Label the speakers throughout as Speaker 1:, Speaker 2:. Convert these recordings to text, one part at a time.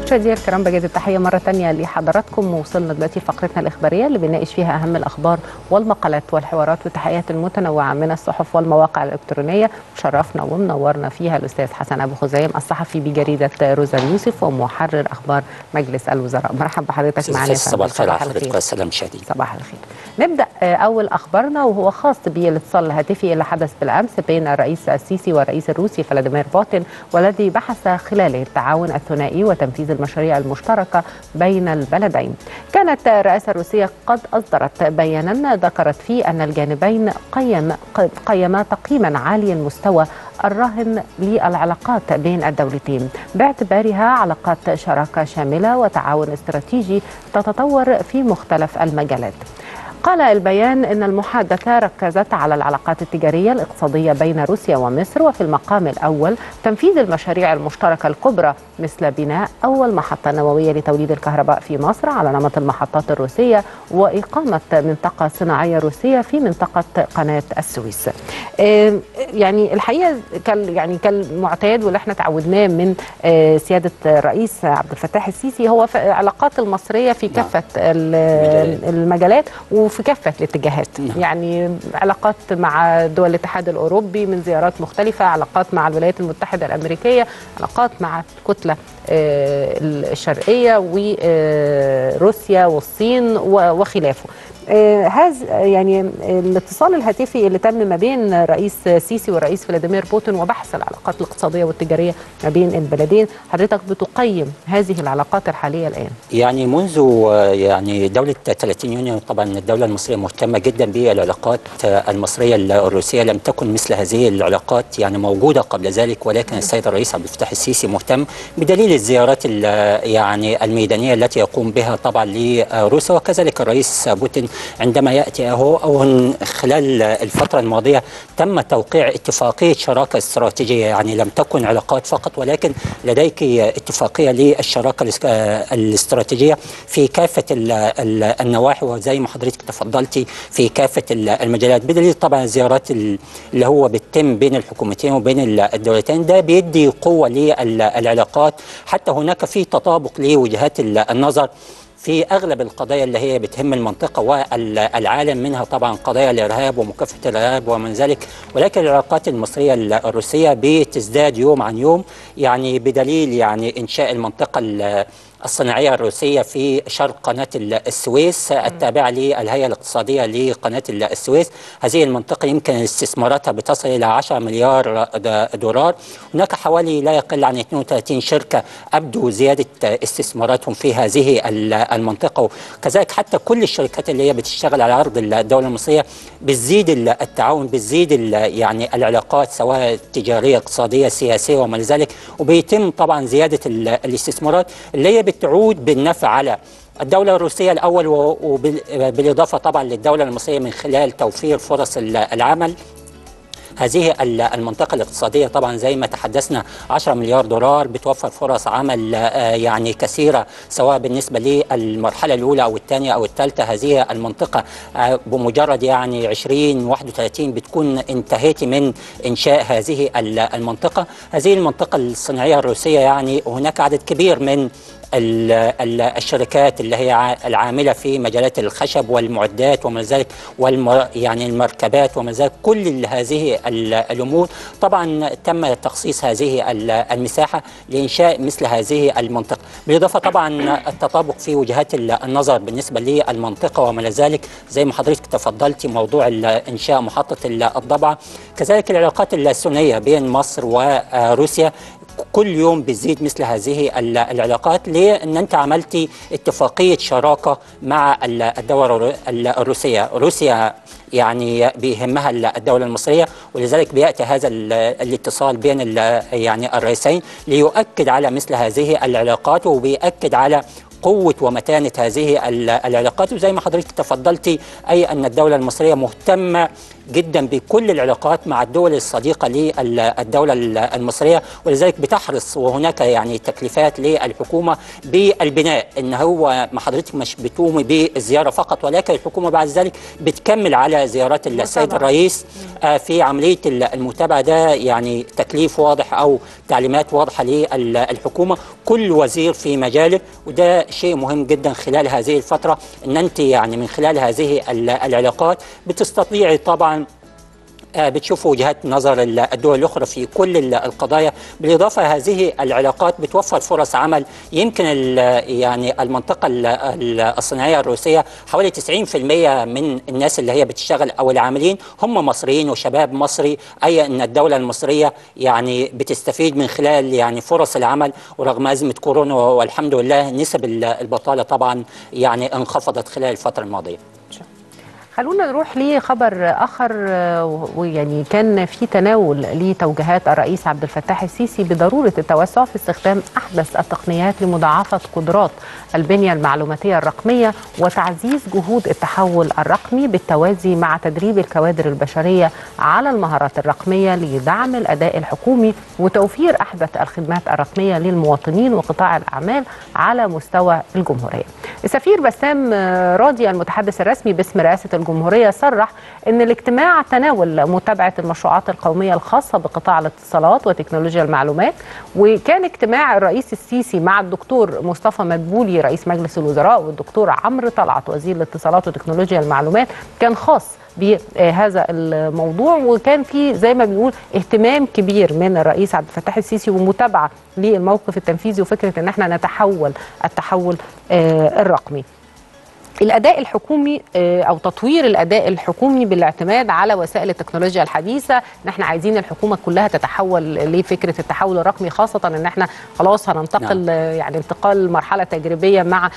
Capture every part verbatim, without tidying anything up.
Speaker 1: مشاهدينا الكرام، بجد التحيه مره ثانيه لحضراتكم. وصلنا دلوقتي لفقرتنا الاخباريه اللي بنناقش فيها اهم الاخبار والمقالات والحوارات والتحقيقات المتنوعه من الصحف والمواقع الالكترونيه. شرفنا ومنورنا فيها الاستاذ حسن ابو خزيم، الصحفي بجريده روزا اليوسف ومحرر اخبار مجلس الوزراء. مرحبا بحضرتك معنا.
Speaker 2: صباح الخير على حضرتك والسلام مشاهدينا.
Speaker 1: صباح الخير. نبدا اول اخبارنا وهو خاص بالاتصال الهاتفي اللي حدث بالامس بين الرئيس السيسي والرئيس الروسي فلاديمير بوتين، والذي بحث خلاله التعاون الثنائي وتنفيذ المشاريع المشتركه بين البلدين. كانت الرئاسه الروسيه قد اصدرت بيانا ذكرت فيه ان الجانبين قيم قيما تقييما عالي المستوى الراهن للعلاقات بين الدولتين باعتبارها علاقات شراكه شامله وتعاون استراتيجي تتطور في مختلف المجالات. قال البيان إن المحادثة ركزت على العلاقات التجارية الاقتصادية بين روسيا ومصر، وفي المقام الأول تنفيذ المشاريع المشتركة الكبرى مثل بناء أول محطة نووية لتوليد الكهرباء في مصر على نمط المحطات الروسية، وإقامة منطقة صناعية روسية في منطقة قناة السويس. يعني الحقيقة يعني كالمعتاد واللي احنا تعودناه من سيادة الرئيس عبد الفتاح السيسي هو العلاقات المصرية في كافة المجالات وفي كافة الاتجاهات. نعم. يعني علاقات مع دول الاتحاد الأوروبي من زيارات مختلفة، علاقات مع الولايات المتحدة الأمريكية، علاقات مع الكتلة الشرقية وروسيا والصين وخلافه. هذا يعني الاتصال الهاتفي اللي تم ما بين الرئيس السيسي والرئيس فلاديمير بوتين وبحث العلاقات الاقتصادية والتجارية ما بين البلدين، حضرتك بتقيم هذه العلاقات الحالية الآن؟
Speaker 2: يعني منذ يعني دولة ثلاثين يونيو طبعا الدولة المصرية مهتمة جدا بالعلاقات المصرية الروسية. لم تكن مثل هذه العلاقات يعني موجودة قبل ذلك، ولكن السيد الرئيس عبد الفتاح السيسي مهتم بدليل الزيارات يعني الميدانية التي يقوم بها طبعا لروسيا، وكذلك الرئيس بوتين عندما يأتي أهو أو خلال الفترة الماضية تم توقيع اتفاقية شراكة استراتيجية. يعني لم تكن علاقات فقط، ولكن لديك اتفاقية للشراكة الاستراتيجية في كافة النواحي، وزي ما حضرتك تفضلتي في كافة المجالات، بدليل طبعا الزيارات اللي هو بتتم بين الحكومتين وبين الدولتين. ده بيدي قوة للعلاقات، حتى هناك في تطابق لوجهات النظر في أغلب القضايا اللي هي بتهم المنطقة والعالم، منها طبعا قضايا الإرهاب ومكافحة الإرهاب ومن ذلك. ولكن العلاقات المصرية الروسية بتزداد يوم عن يوم، يعني بدليل يعني إنشاء المنطقة الصناعية الروسية في شرق قناة السويس التابعة للهيئة الاقتصادية لقناة السويس. هذه المنطقة يمكن استثماراتها بتصل إلى عشرة مليار دولار. هناك حوالي لا يقل عن اثنين وثلاثين شركة أبدوا زيادة استثماراتهم في هذه المنطقة، وكذلك حتى كل الشركات اللي هي بتشتغل على أرض الدولة المصرية بتزيد التعاون، بتزيد يعني العلاقات سواء تجارية اقتصادية سياسية وما ذلك، وبيتم طبعا زيادة الاستثمارات اللي هي بتعود بالنفع على الدولة الروسية الأول، وبالإضافة طبعا للدولة المصرية من خلال توفير فرص العمل. هذه المنطقة الاقتصادية طبعا زي ما تحدثنا عشرة مليار دولار بتوفر فرص عمل يعني كثيرة، سواء بالنسبة للمرحلة الأولى أو الثانية أو الثالثة. هذه المنطقة بمجرد يعني عشرين واحد وثلاثين بتكون انتهيت من إنشاء هذه المنطقة. هذه المنطقة الصناعية الروسية يعني هناك عدد كبير من الشركات اللي هي العامله في مجالات الخشب والمعدات وما ذلك والمر يعني المركبات وما ذلك. كل هذه الامور طبعا تم تخصيص هذه المساحه لانشاء مثل هذه المنطقه، بالاضافه طبعا التطابق في وجهات النظر بالنسبه للمنطقه وما ذلك، زي ما حضرتك تفضلتي موضوع انشاء محطه الضبعه. كذلك العلاقات الثنائيه بين مصر وروسيا كل يوم بتزيد مثل هذه العلاقات. ليه؟ ان انت عملتي اتفاقيه شراكه مع الدوله الروسيه. روسيا يعني بيهمها الدوله المصريه، ولذلك بياتي هذا الاتصال بين يعني الرئيسين ليؤكد على مثل هذه العلاقات، وبيأكد على قوة ومتانة هذه العلاقات. وزي ما حضرتك تفضلتي أي أن الدولة المصرية مهتمة جدا بكل العلاقات مع الدول الصديقه للدوله المصريه، ولذلك بتحرص وهناك يعني تكليفات للحكومه بالبناء، ان هو ما حضرتك مش بتقومي بالزياره فقط، ولكن الحكومه بعد ذلك بتكمل على زيارات السيد الرئيس في عمليه المتابعه. ده يعني تكليف واضح او تعليمات واضحه للحكومه، كل وزير في مجاله، وده شيء مهم جدا خلال هذه الفتره، ان انت يعني من خلال هذه العلاقات بتستطيعي طبعا بتشوفوا وجهات نظر الدول الأخرى في كل القضايا. بالإضافة هذه العلاقات بتوفر فرص عمل. يمكن يعني المنطقة الصناعية الروسية حوالي تسعين بالمئة من الناس اللي هي بتشتغل أو العاملين هم مصريين وشباب مصري، أي أن الدولة المصرية يعني بتستفيد من خلال يعني فرص العمل. ورغم أزمة كورونا والحمد لله نسب البطالة طبعا يعني انخفضت خلال الفترة الماضية.
Speaker 1: خلونا نروح لخبر آخر، ويعني كان في تناول لتوجيهات الرئيس عبد الفتاح السيسي بضرورة التوسع في استخدام أحدث التقنيات لمضاعفة قدرات البنية المعلوماتية الرقمية وتعزيز جهود التحول الرقمي بالتوازي مع تدريب الكوادر البشرية على المهارات الرقمية لدعم الأداء الحكومي وتوفير أحدث الخدمات الرقمية للمواطنين وقطاع الأعمال على مستوى الجمهورية. السفير بسام راضي المتحدث الرسمي باسم رئاسة الجمهورية صرح أن الاجتماع تناول متابعة المشروعات القومية الخاصة بقطاع الاتصالات وتكنولوجيا المعلومات، وكان اجتماع الرئيس السيسي مع الدكتور مصطفى مدبولي رئيس مجلس الوزراء والدكتور عمرو طلعت وزير الاتصالات وتكنولوجيا المعلومات كان خاص بهذا الموضوع، وكان في زي ما بنقول اهتمام كبير من الرئيس عبد الفتاح السيسي ومتابعة للموقف التنفيذي وفكرة ان احنا نتحول التحول الرقمي. الأداء الحكومي أو تطوير الأداء الحكومي بالاعتماد على وسائل التكنولوجيا الحديثة، إن احنا عايزين الحكومة كلها تتحول لفكرة التحول الرقمي، خاصة إن احنا خلاص هننتقل نعم. يعني انتقال مرحلة تجريبية مع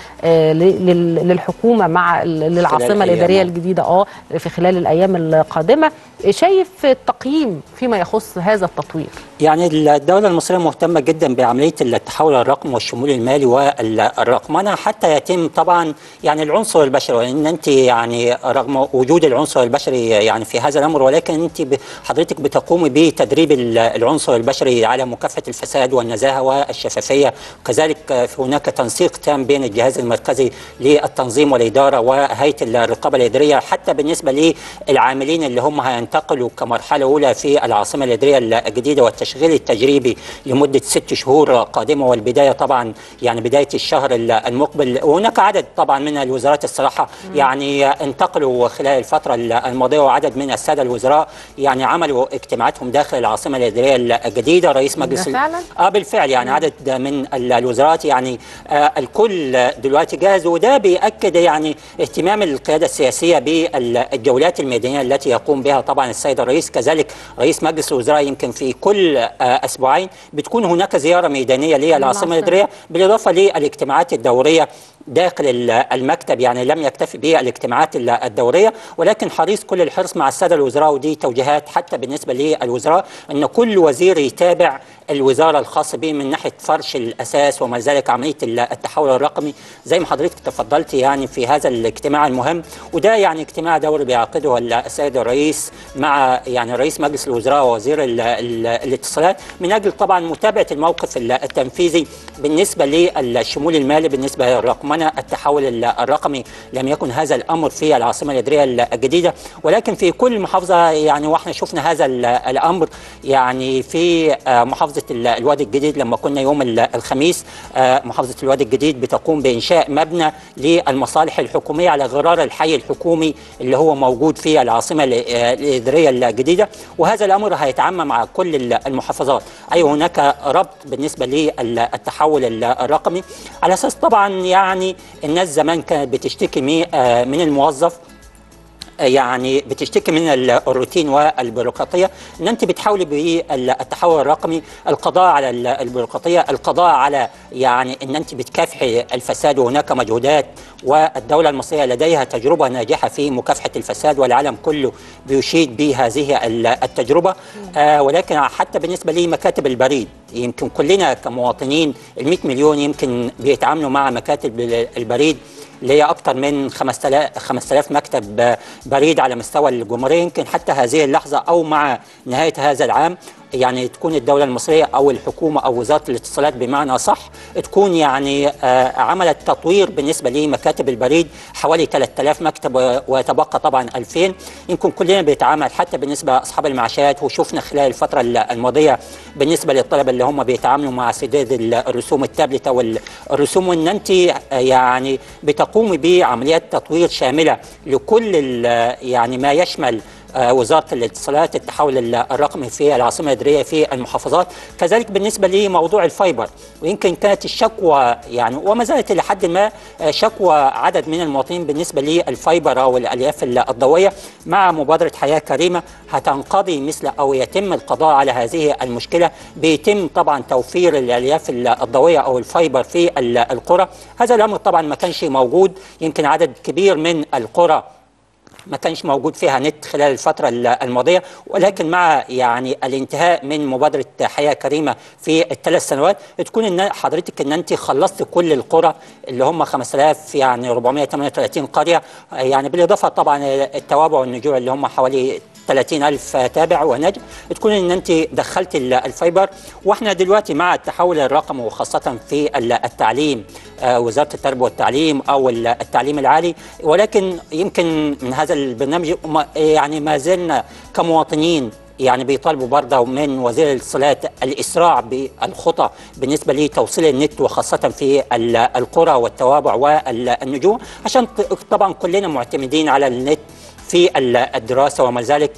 Speaker 1: للحكومة مع للعاصمة الإدارية الجديدة اه في خلال الأيام القادمة. شايف التقييم فيما يخص هذا التطوير؟
Speaker 2: يعني الدولة المصرية مهتمة جدا بعملية التحول الرقمي والشمول المالي والرقمنة حتى يتم طبعا يعني العنصر البشري، وان انت يعني رغم وجود العنصر البشري يعني في هذا الامر، ولكن انت حضرتك بتقومي بتدريب العنصر البشري على مكافحة الفساد والنزاهة والشفافية، وكذلك هناك تنسيق تام بين الجهاز المركزي للتنظيم والإدارة وهيئة الرقابة الإدارية، حتى بالنسبة للعاملين اللي هم هينتقلوا كمرحلة أولى في العاصمة الإدارية الجديدة والتشغيل التجريبي لمدة ست شهور قادمة، والبداية طبعا يعني بداية الشهر المقبل. وهناك عدد طبعا من الوزارات الصراحة مم. يعني انتقلوا خلال الفترة الماضية، وعدد من السادة الوزراء يعني عملوا اجتماعاتهم داخل العاصمة الإدارية الجديدة. رئيس مجلس
Speaker 1: فعلا؟
Speaker 2: اه بالفعل يعني مم. عدد من الوزارات يعني آه الكل دلوقتي جاهز، وده بيأكد يعني اهتمام القيادة السياسية بالجولات الميدانية التي يقوم بها طبعا السيد الرئيس. كذلك رئيس مجلس الوزراء يمكن في كل آه أسبوعين بتكون هناك زيارة ميدانية للعاصمة الإدارية، بالإضافة للاجتماعات الدورية داخل المكتب. يعني لم يكتفي بالاجتماعات الدورية، ولكن حريص كل الحرص مع السادة الوزراء، ودي توجيهات حتى بالنسبة للوزراء أن كل وزير يتابع الوزارة الخاصة به من ناحية فرش الأساس وما ذلك عملية التحول الرقمي زي ما حضرتك تفضلت يعني في هذا الاجتماع المهم. وده يعني اجتماع دوري بيعقده السيد الرئيس مع يعني رئيس مجلس الوزراء ووزير ال ال الاتصالات من أجل طبعا متابعة الموقف التنفيذي بالنسبة للشمول المالي، بالنسبة للرقمنة التحول الرقمي. لم يكن هذا الأمر في العاصمة الإدارية الجديدة، ولكن في كل محافظة يعني واحنا شفنا هذا الأمر يعني في محافظة الوادي الجديد لما كنا يوم الخميس. محافظة الوادي الجديد بتقوم بإنشاء مبنى للمصالح الحكومية على غرار الحي الحكومي اللي هو موجود في العاصمة الإدارية الجديدة، وهذا الأمر هيتعمم مع كل المحافظات. أي هناك ربط بالنسبة للتحول الرقمي، على أساس طبعا يعني الناس زمان كانت بتشتكي من الموظف، يعني بتشتكي من الروتين والبيروقراطيه، ان انت بتحاولي بالتحول الرقمي القضاء على البيروقراطيه، القضاء على يعني ان انت بتكافحي الفساد، وهناك مجهودات والدوله المصريه لديها تجربه ناجحه في مكافحه الفساد والعالم كله بيشيد بهذه التجربه. آه ولكن حتى بالنسبه لمكاتب البريد يمكن كلنا كمواطنين ال مئة مليون يمكن بيتعاملوا مع مكاتب البريد. اللي هي اكثر من خمسة آلاف مكتب بريد على مستوى الجمهوريه. يمكن حتى هذه اللحظه او مع نهايه هذا العام يعني تكون الدولة المصرية أو الحكومة أو وزارة الاتصالات بمعنى صح تكون يعني آه عملت تطوير بالنسبة لمكاتب البريد حوالي ثلاثة آلاف مكتب، ويتبقى طبعا ألفين. يمكن كلنا بيتعامل حتى بالنسبة لأصحاب المعاشات، وشفنا خلال الفترة الماضية بالنسبة للطلبة اللي هم بيتعاملوا مع سداد الرسوم التابلت أو الرسوم، وأن أنت يعني بتقومي بعمليات تطوير شاملة لكل يعني ما يشمل وزارة الاتصالات، التحول الرقمي في العاصمة الإدارية في المحافظات. كذلك بالنسبة لموضوع الفايبر، ويمكن كانت الشكوى يعني وما زالت إلى حد ما شكوى عدد من المواطنين بالنسبة للفايبر أو الألياف الضوئية. مع مبادرة حياة كريمة هتنقضي مثل أو يتم القضاء على هذه المشكلة، بيتم طبعا توفير الألياف الضوئية أو الفايبر في القرى. هذا الأمر طبعا ما كانش موجود، يمكن عدد كبير من القرى ما كانش موجود فيها نت خلال الفترة الماضية، ولكن مع يعني الانتهاء من مبادرة حياة كريمة في الثلاث سنوات تكون إن حضرتك ان انت خلصت كل القرى اللي هم خمسة آلاف يعني أربعمائة وثمانية وثلاثين قرية، يعني بالاضافة طبعا التوابع والنجوع اللي هم حوالي ثلاثين ألف تابع ونجم، تكون ان انت دخلت الفايبر. واحنا دلوقتي مع التحول الرقمي وخاصة في التعليم، وزارة التربية والتعليم او التعليم العالي، ولكن يمكن من هذا البرنامج يعني ما زلنا كمواطنين يعني بيطالبوا برضه من وزير الاتصالات الاسراع بالخطى بالنسبه لتوصيل النت وخاصه في القرى والتوابع والنجوم، عشان طبعا كلنا معتمدين على النت في الدراسه وما ذلك.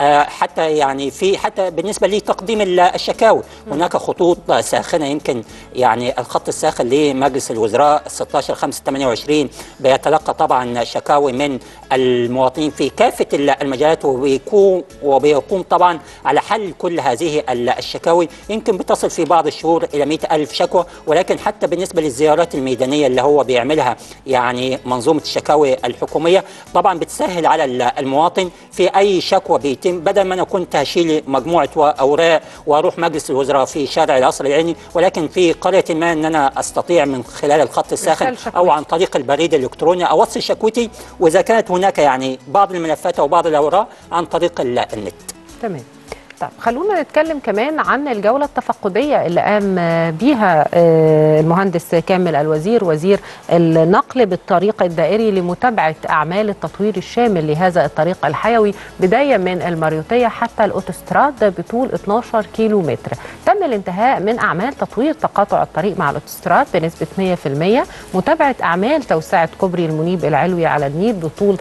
Speaker 2: حتى يعني في حتى بالنسبه لتقديم الشكاوي هناك خطوط ساخنه، يمكن يعني الخط الساخن لمجلس الوزراء ستة عشر خمسة ثمانية وعشرين بيتلقى طبعا شكاوي من المواطنين في كافه المجالات، وبيكون وبيقوم طبعا على حل كل هذه الشكاوي. يمكن بتصل في بعض الشهور الى مئة ألف شكوى، ولكن حتى بالنسبه للزيارات الميدانيه اللي هو بيعملها يعني منظومه الشكاوي الحكوميه طبعا بتسهل على المواطن في اي شكوى بيتم، بدل ما انا كنت هشيل مجموعه اوراق واروح مجلس الوزراء في شارع القصر العيني، ولكن في قريه ما ان انا استطيع من خلال الخط الساخن او عن طريق البريد الالكتروني اوصل شكوتي، واذا كانت هناك يعني بعض الملفات او بعض الاوراق عن طريق النت.
Speaker 1: تمام. طب خلونا نتكلم كمان عن الجولة التفقدية اللي قام بيها المهندس كامل الوزير وزير النقل بالطريق الدائري لمتابعة أعمال التطوير الشامل لهذا الطريق الحيوي بداية من الماريوتية حتى الأوتوستراد بطول اثناشر كيلو متر. تم الانتهاء من أعمال تطوير تقاطع الطريق مع الأوتوستراد بنسبة مئة في المئة، متابعة أعمال توسعة كوبري المنيب العلوي على النيل بطول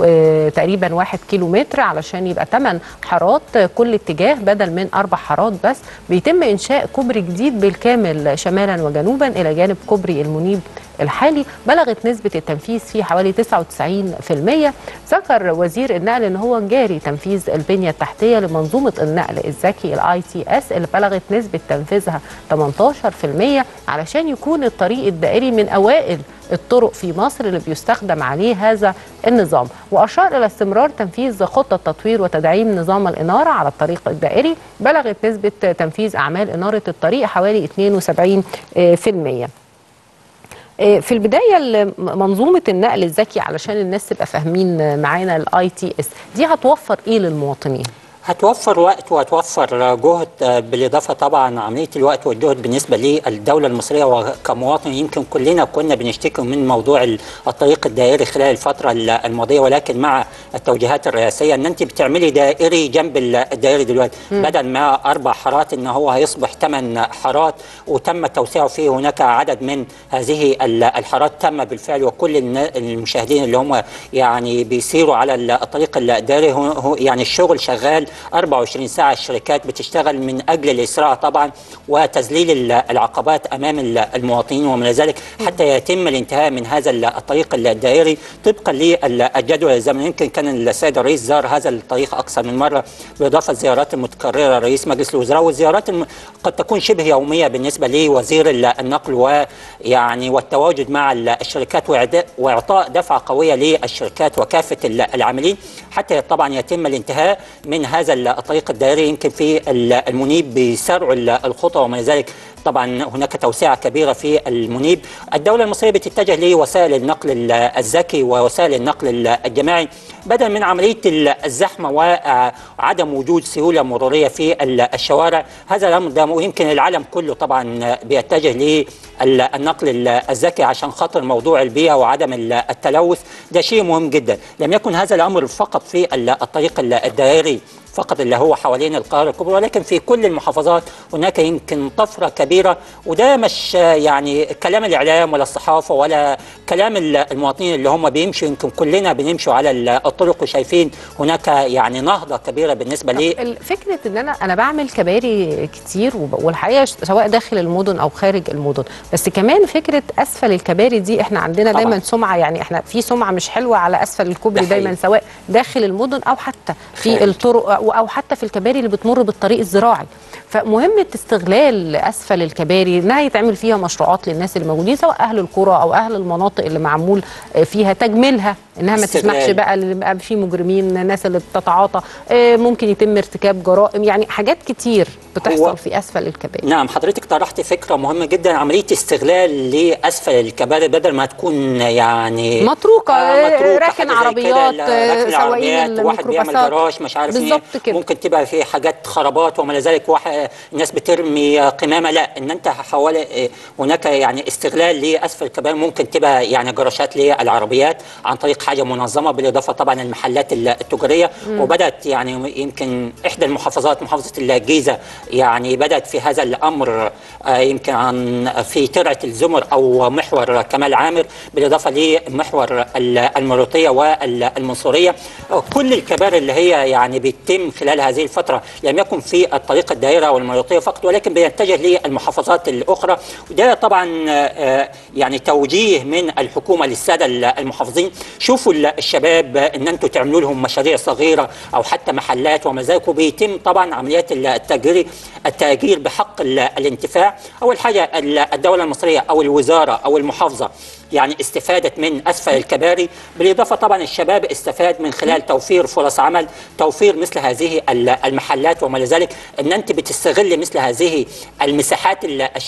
Speaker 1: تقريبا واحد كيلو متر علشان يبقى ثمان حارات كل اتجاه بدل من اربع حارات بس. بيتم انشاء كوبري جديد بالكامل شمالا وجنوبا الى جانب كوبري المنيب الحالي، بلغت نسبة التنفيذ فيه حوالي تسعة وتسعين في المئة. ذكر وزير النقل ان هو جاري تنفيذ البنية التحتية لمنظومة النقل الذكي الاي تي اس اللي بلغت نسبة تنفيذها ثمانية عشر في المئة علشان يكون الطريق الدائري من اوائل الطرق في مصر اللي بيستخدم عليه هذا النظام. وأشار إلى استمرار تنفيذ خطة تطوير وتدعيم نظام الإنارة على الطريق الدائري، بلغت نسبة تنفيذ أعمال إنارة الطريق حوالي اثنين وسبعين في المئة. في البداية منظومة النقل الذكي علشان الناس تبقى فاهمين معانا الاي تي اس دي هتوفر ايه للمواطنين؟
Speaker 2: هتوفر وقت وهتوفر جهد، بالاضافه طبعا عمليه الوقت والجهد بالنسبه للدوله المصريه وكمواطن. يمكن كلنا كنا بنشتكي من موضوع الطريق الدائري خلال الفتره الماضيه، ولكن مع التوجيهات الرئاسيه ان انت بتعملي دائري جنب الدائري دلوقتي م. بدل ما اربع حارات ان هو هيصبح ثمان حارات، وتم توسيعه فيه. هناك عدد من هذه الحارات تم بالفعل، وكل المشاهدين اللي هم يعني بيسيروا على الطريق الدائري هو يعني الشغل شغال أربعة وعشرين ساعة. الشركات بتشتغل من أجل الإسراع طبعا وتذليل العقبات أمام المواطنين ومن ذلك حتى يتم الانتهاء من هذا الطريق الدائري طبقا للجدول الزمني. يمكن كان السيد الرئيس زار هذا الطريق أكثر من مرة، بالإضافة للزيارات المتكررة رئيس مجلس الوزراء، والزيارات قد تكون شبه يومية بالنسبة لوزير النقل ويعني والتواجد مع الشركات وإعطاء دفعة قوية للشركات وكافة العاملين حتى طبعا يتم الانتهاء من هذا الطريق الدائري. يمكن في المنيب بيسرعوا الخطى وما ذلك طبعا هناك توسعه كبيره في المنيب. الدوله المصريه بتتجه لوسائل النقل الذكي ووسائل النقل الجماعي بدلا من عمليه الزحمه وعدم وجود سيوله مروريه في الشوارع. هذا الامر ده ويمكن العالم كله طبعا بيتجه للنقل الذكي عشان خاطر موضوع البيئه وعدم التلوث. ده شيء مهم جدا. لم يكن هذا الامر فقط في الطريق الدائري فقط اللي هو حوالين القاهره الكبرى، ولكن في كل المحافظات هناك يمكن طفره كبيره. وده مش يعني كلام الاعلام ولا الصحافه ولا كلام المواطنين اللي هم بيمشوا، يمكن كلنا بنمشوا على الطرق وشايفين هناك يعني نهضه كبيره بالنسبه لي.
Speaker 1: فكره ان انا انا بعمل كباري كتير والحقيقه سواء داخل المدن او خارج المدن، بس كمان فكره اسفل الكباري دي احنا عندنا طبعا دايما سمعه، يعني احنا في سمعه مش حلوه على اسفل الكوبري دايما سواء داخل المدن او حتى في الطرق او حتى في الكباري اللي بتمر بالطريق الزراعي. فمهمه استغلال اسفل الكباري انها يتعمل فيها مشروعات للناس اللي موجودين سواء اهل القرى او اهل المناطق اللي معمول فيها تجميلها، انها ما تسمحش بقى اللي بقى في مجرمين، الناس اللي بتتعاطى، ممكن يتم ارتكاب جرائم، يعني حاجات كتير بتحصل في اسفل الكباري.
Speaker 2: نعم، حضرتك طرحت فكره مهمه جدا، عمليه استغلال لاسفل الكباري بدل ما تكون يعني
Speaker 1: متروكه، آه متروكة راكن عربيات، سواقين
Speaker 2: واحد بيعمل جراج مش عارف ايه، ممكن تبقى في حاجات خرابات وما الى ذلك، واحد الناس بترمي قمامه. لا، ان انت حوالي هناك يعني استغلال لاسفل الكباري، ممكن تبقى يعني جراشات للعربيات عن طريق حاجه منظمه، بالاضافه طبعا المحلات التجاريه. مم. وبدات يعني يمكن احدى المحافظات محافظه الجيزه يعني بدات في هذا الامر، آه يمكن عن في ترعه الزمر او محور كمال عامر، بالاضافه لمحور المروطيه والمنصوريه. كل الكباري اللي هي يعني بيتم خلال هذه الفتره لم يكن في الطريق الدائره والمروطيه فقط، ولكن بيتجه للمحافظات الاخرى. وده طبعا آه يعني توجيه من الحكومه للساده المحافظين، شوفوا الشباب ان انتم تعملوا لهم مشاريع صغيره او حتى محلات وما ذلك، وبيتم طبعا عمليات التاجير التاجير بحق الانتفاع. اول حاجه الدوله المصريه او الوزاره او المحافظه يعني استفادت من اسفل الكباري، بالاضافه طبعا الشباب استفاد من خلال توفير فرص عمل، توفير مثل هذه المحلات وما الى ذلك. ان انت بتستغل مثل هذه المساحات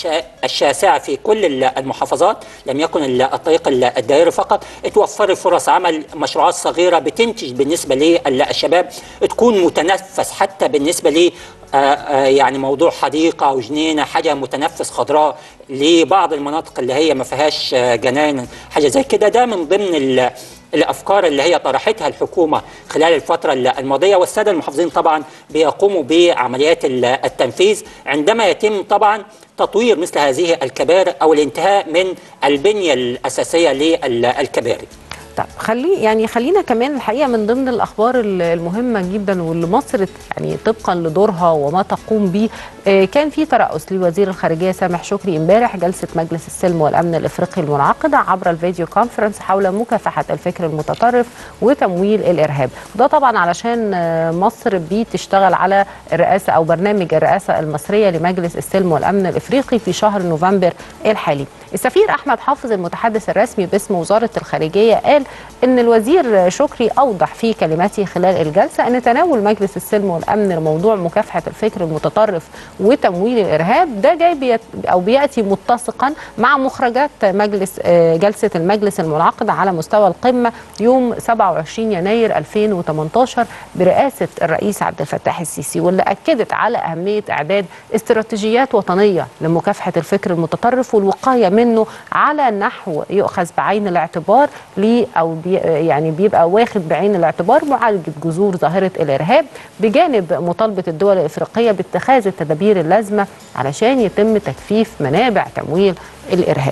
Speaker 2: الشاسعه في كل المحافظات، لم يكن الطريق الدائري فقط، توفر فرص عمل، مشروعات صغيره بتنتج بالنسبه للشباب، تكون متنفس حتى بالنسبه لي آآ آآ يعني موضوع حديقه او جنينه، حاجه متنفس خضراء لبعض المناطق اللي هي ما فيهاش جناين، حاجه زي كده. ده من ضمن الافكار اللي هي طرحتها الحكومه خلال الفتره الماضيه، والساده المحافظين طبعا بيقوموا بعمليات التنفيذ عندما يتم طبعا تطوير مثل هذه الكباري او الانتهاء من البنيه الاساسيه للكباري.
Speaker 1: طب خلي يعني خلينا كمان الحقيقه من ضمن الاخبار المهمه جدا واللي مصر يعني طبقا لدورها وما تقوم به، كان في ترأس لوزير الخارجيه سامح شكري امبارح جلسه مجلس السلم والامن الافريقي المنعقده عبر الفيديو كونفرنس حول مكافحه الفكر المتطرف وتمويل الارهاب. وده طبعا علشان مصر بتشتغل على الرئاسه او برنامج الرئاسه المصريه لمجلس السلم والامن الافريقي في شهر نوفمبر الحالي. السفير احمد حافظ المتحدث الرسمي باسم وزاره الخارجيه قال ان الوزير شكري اوضح في كلماته خلال الجلسه ان تناول مجلس السلم والامن لموضوع مكافحه الفكر المتطرف وتمويل الارهاب ده جاي بيت او بياتي متسقا مع مخرجات مجلس جلسه المجلس المنعقده على مستوى القمه يوم سبعة وعشرين يناير ألفين وثمانية عشر برئاسه الرئيس عبد الفتاح السيسي، واللي اكدت على اهميه اعداد استراتيجيات وطنيه لمكافحه الفكر المتطرف والوقايه منه على نحو يؤخذ بعين الاعتبار ليه او بي يعني بيبقى واخد بعين الاعتبار معالجه جذور ظاهره الارهاب، بجانب مطالبه الدول الافريقيه باتخاذ التدابير اللازمه علشان يتم تجفيف منابع تمويل الارهاب.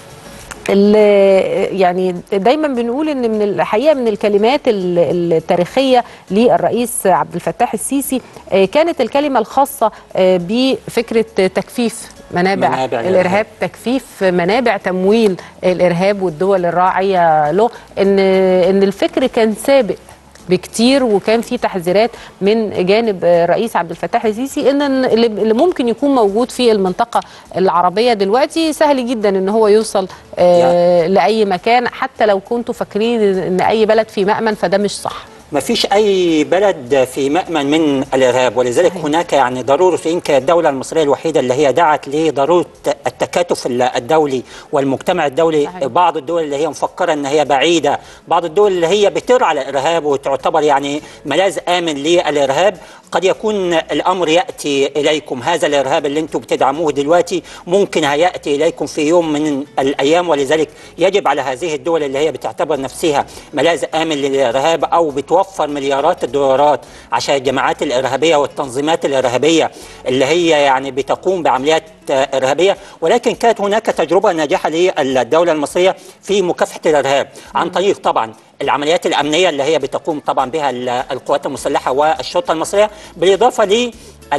Speaker 1: يعني دايما بنقول ان من الحقيقه من الكلمات التاريخيه للرئيس عبد الفتاح السيسي كانت الكلمه الخاصه بفكره تجفيف منابع, منابع الارهاب، تجفيف منابع تمويل الارهاب والدول الراعيه له، ان ان الفكر كان سابق بكتير، وكان في تحذيرات من جانب الرئيس عبد الفتاح السيسي ان اللي ممكن يكون موجود في المنطقه العربيه دلوقتي سهل جدا ان هو يوصل آه لاي مكان، حتى لو كنتوا فاكرين ان اي بلد في مأمن فده مش صح.
Speaker 2: ما فيش أي بلد في مأمن من الإرهاب، ولذلك صحيح. هناك يعني ضرورة، يمكن الدولة المصرية الوحيدة اللي هي دعت لضرورة التكاتف الدولي والمجتمع الدولي صحيح. بعض الدول اللي هي مفكرة أن هي بعيدة، بعض الدول اللي هي بترعى الإرهاب وتعتبر يعني ملاذ آمن للإرهاب، قد يكون الأمر يأتي إليكم، هذا الإرهاب اللي أنتم بتدعموه دلوقتي ممكن هيأتي إليكم في يوم من الأيام، ولذلك يجب على هذه الدول اللي هي بتعتبر نفسها ملاذ آمن للإرهاب أو بتوفر مليارات الدولارات عشان الجماعات الإرهابية والتنظيمات الإرهابية اللي هي يعني بتقوم بعمليات إرهابية، ولكن كانت هناك تجربة ناجحة للدولة المصرية في مكافحة الإرهاب عن طريق طبعا العمليات الأمنية اللي هي بتقوم طبعا بها القوات المسلحة والشرطة المصرية، بالإضافة ل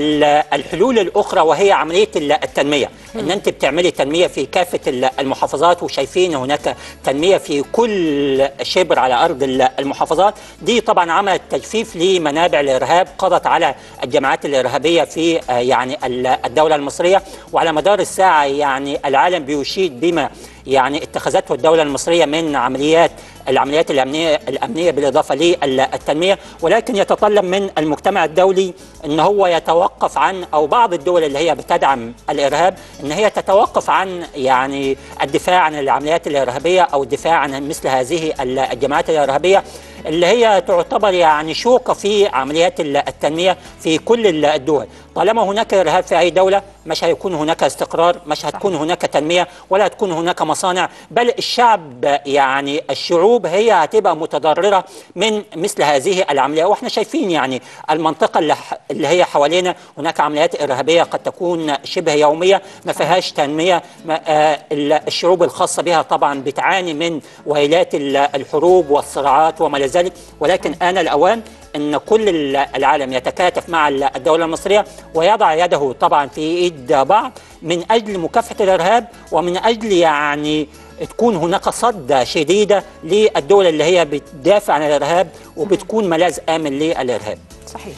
Speaker 2: الحلول الأخرى وهي عملية التنمية، أن أنت بتعملي تنمية في كافة المحافظات، وشايفين هناك تنمية في كل شبر على أرض المحافظات. دي طبعا عملت تجفيف لمنابع الإرهاب، قضت على الجماعات الإرهابية في يعني الدولة المصرية، وعلى مدار الساعة يعني العالم بيشيد بما يعني اتخذته الدولة المصرية من عمليات العمليات الأمنية الأمنية بالإضافة للتنمية، ولكن يتطلب من المجتمع الدولي أن هو يتوقف عن، أو بعض الدول اللي هي بتدعم الإرهاب أن هي تتوقف عن يعني الدفاع عن العمليات الإرهابية أو الدفاع عن مثل هذه الجماعات الإرهابية اللي هي تعتبر يعني شوكة في عمليات التنمية في كل الدول. طالما هناك إرهاب في أي دولة مش هيكون هناك استقرار، مش هتكون هناك تنمية، ولا هتكون هناك مصانع، بل الشعب يعني الشعوب هي هتبقى متضررة من مثل هذه العملية. واحنا شايفين يعني المنطقة اللي, اللي هي حوالينا هناك عمليات إرهابية قد تكون شبه يومية ما فيهاش تنمية، الشعوب الخاصة بها طبعا بتعاني من ويلات الحروب والصراعات وما ذلك، ولكن آن الأوان أن كل العالم يتكاتف مع الدولة المصرية ويضع يده طبعا في إيد بعض من أجل مكافحة الإرهاب، ومن أجل يعني تكون هناك صدة شديدة للدول اللي هي بتدافع عن الإرهاب وبتكون ملاذ آمن للإرهاب.
Speaker 1: صحيح.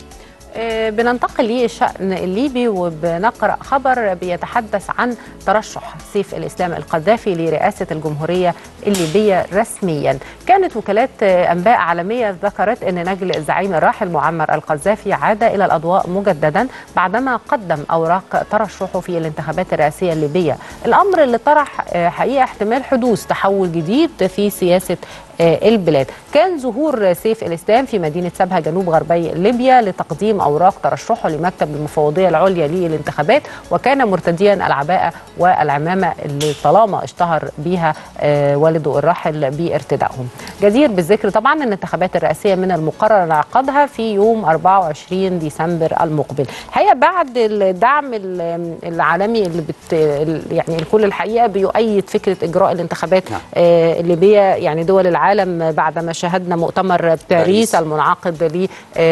Speaker 1: بننتقل للشأن الليبي وبنقرأ خبر بيتحدث عن ترشح سيف الإسلام القذافي لرئاسة الجمهورية الليبية رسميا. كانت وكالات أنباء عالمية ذكرت أن نجل الزعيم الراحل معمر القذافي عاد إلى الأضواء مجددا بعدما قدم أوراق ترشحه في الانتخابات الرئاسية الليبية، الأمر اللي طرح حقيقة احتمال حدوث تحول جديد في سياسة البلاد. كان ظهور سيف الإسلام في مدينة سبها جنوب غربي ليبيا لتقديم أوراق ترشحه لمكتب المفوضية العليا للانتخابات، وكان مرتديا العباءة والعمامة اللي طالما اشتهر بها والده الراحل بارتدائهم. جدير بالذكر طبعا أن الانتخابات الرئاسية من المقرر انعقادها في يوم أربعة وعشرين ديسمبر المقبل. الحقيقة بعد الدعم العالمي اللي بت يعني الكل الحقيقة بيؤيد فكرة إجراء الانتخابات الليبية، يعني دول العالم العالم بعدما شاهدنا مؤتمر باريس المنعقد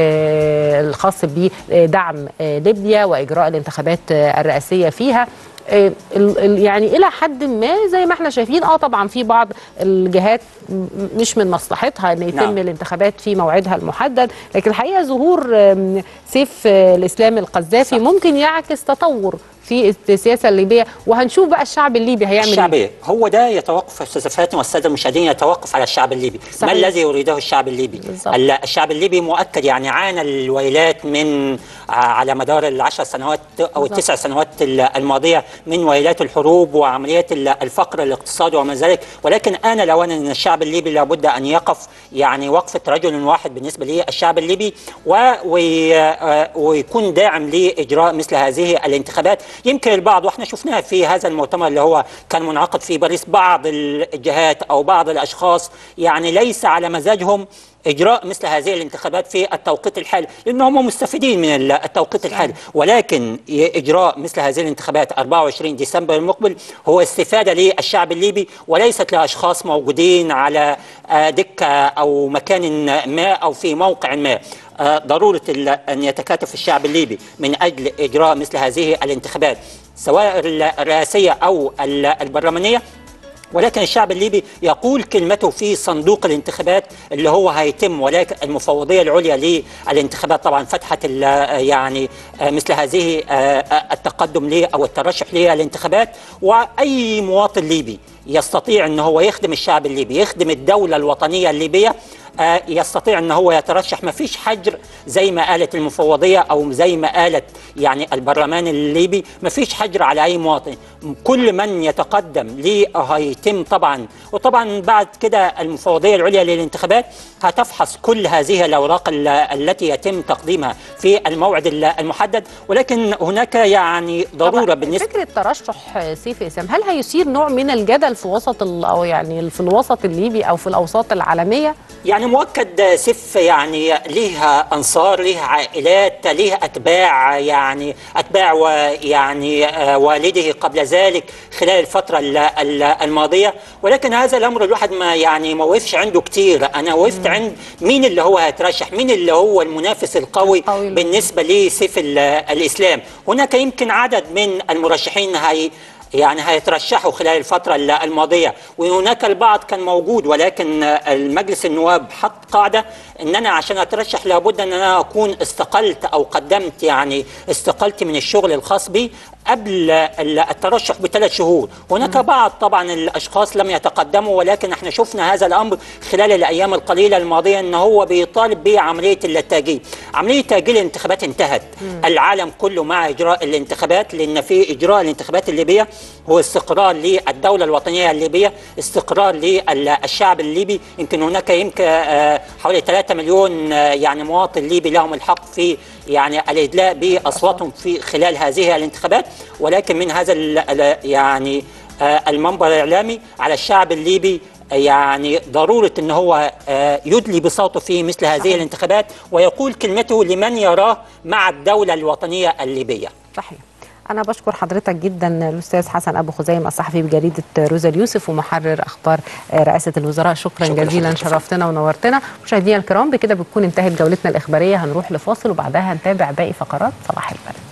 Speaker 1: الخاص بدعم ليبيا وإجراء الانتخابات الرئاسية فيها، يعني إلى حد ما زي ما احنا شايفين اه طبعا في بعض الجهات مش من مصلحتها ان يتم نعم. الانتخابات في موعدها المحدد، لكن الحقيقة ظهور سيف الإسلام القذافي صح. ممكن يعكس تطور في السياسه الليبيه، وهنشوف بقى الشعب الليبي هيعمل
Speaker 2: الشعب
Speaker 1: ايه.
Speaker 2: هو ده يتوقف استاذ فاتن والساده المشاهدين، يتوقف على الشعب الليبي. صحيح. ما الذي يريده الشعب الليبي؟ بالزبط. الشعب الليبي مؤكد يعني عانى الويلات من على مدار العشر سنوات او التسع سنوات الماضيه من ويلات الحروب وعمليات الفقر الاقتصادي وما ذلك، ولكن آن الأوان ان الشعب الليبي لابد ان يقف يعني وقفه رجل واحد بالنسبه للشعب الليبي ويكون داعم لاجراء مثل هذه الانتخابات. يمكن البعض واحنا شفناها في هذا المؤتمر اللي هو كان منعقد في باريس، بعض الجهات او بعض الاشخاص يعني ليس على مزاجهم إجراء مثل هذه الانتخابات في التوقيت الحالي، لأنهم مستفيدين من التوقيت الحالي، ولكن إجراء مثل هذه الانتخابات أربعة وعشرين ديسمبر المقبل هو استفادة للشعب الليبي وليست لأشخاص موجودين على دكة أو مكان ما أو في موقع ما. ضرورة أن يتكاتف الشعب الليبي من أجل إجراء مثل هذه الانتخابات سواء الرئاسية أو البرلمانية، ولكن الشعب الليبي يقول كلمته في صندوق الانتخابات اللي هو هيتم، ولكن المفوضية العليا للانتخابات طبعا فتحت يعني مثل هذه التقدم ليه أو الترشح للانتخابات، وأي مواطن ليبي يستطيع أن هو يخدم الشعب الليبي، يخدم الدولة الوطنية الليبية، يستطيع ان هو يترشح. ما فيش حجر زي ما قالت المفوضيه او زي ما قالت يعني البرلمان الليبي، ما فيش حجر على اي مواطن. كل من يتقدم ليه هيتم طبعا، وطبعا بعد كده المفوضيه العليا للانتخابات هتفحص كل هذه الاوراق التي يتم تقديمها في الموعد المحدد. ولكن هناك يعني ضروره بالنسبه
Speaker 1: فكره ترشح سيف اسام، هل هيثير نوع من الجدل في وسط او يعني في الوسط الليبي او في الاوساط العالميه؟
Speaker 2: يعني مؤكد سيف يعني ليها انصار، ليها عائلات، ليها اتباع، يعني اتباع ويعني والده قبل ذلك خلال الفتره الماضيه. ولكن هذا الامر الواحد ما يعني ما وقفش عنده كتير. انا وقفت عند مين اللي هو هيترشح، مين اللي هو المنافس القوي بالنسبه لسيف الاسلام. هناك يمكن عدد من المرشحين هي يعني هيترشحوا خلال الفترة الماضية، وهناك البعض كان موجود، ولكن المجلس النواب حط قاعدة ان انا عشان اترشح لابد ان انا اكون استقلت او قدمت يعني استقلت من الشغل الخاص بي قبل الترشح بثلاث شهور. هناك بعض طبعا الاشخاص لم يتقدموا، ولكن احنا شفنا هذا الامر خلال الايام القليله الماضيه ان هو بيطالب بعمليه التاجيل. عمليه تاجيل الانتخابات انتهت. مم. العالم كله مع اجراء الانتخابات، لان في اجراء الانتخابات الليبيه هو استقرار للدوله الوطنيه الليبيه، استقرار للشعب الليبي. يمكن هناك يمكن حوالي ثلاثة مليون يعني مواطن ليبي لهم الحق في يعني الادلاء باصواتهم في خلال هذه الانتخابات. ولكن من هذا يعني المنبر الاعلامي على الشعب الليبي يعني ضروره ان هو يدلي بصوته في مثل هذه صحيح. الانتخابات، ويقول كلمته لمن يراه مع الدوله الوطنيه الليبيه.
Speaker 1: صحيح. أنا بشكر حضرتك جدا الأستاذ حسن أبو خزيم، الصحفي بجريدة روزا اليوسف ومحرر أخبار رئاسة الوزراء. شكرا, شكرا جزيلا، شرفتنا ونورتنا. مشاهدينا الكرام، بكده بتكون انتهت جولتنا الإخبارية. هنروح لفاصل وبعدها هنتابع باقي فقرات صباح البلد.